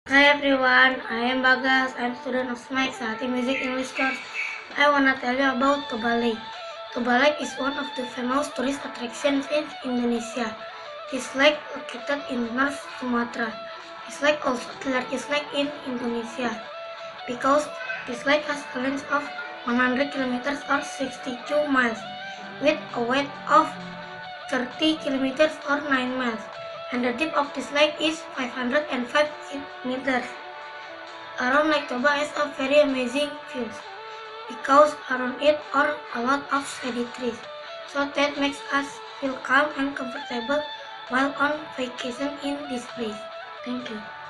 Hi everyone, I am Bagas. I am student of SMAC Sahati Music English course. I wanna tell you about Toba Lake. Toba Lake is one of the famous tourist attractions in Indonesia. This lake located in North Sumatra. This lake also the largest lake in Indonesia because this lake has a length of 100 kilometers or 62 miles with a width of 30 kilometers or 9 miles, and the depth of this lake is 505 meters. Around Lake Toba has a very amazing views because around it are a lot of shady trees, so that makes us feel calm and comfortable while on vacation in this place. Thank you.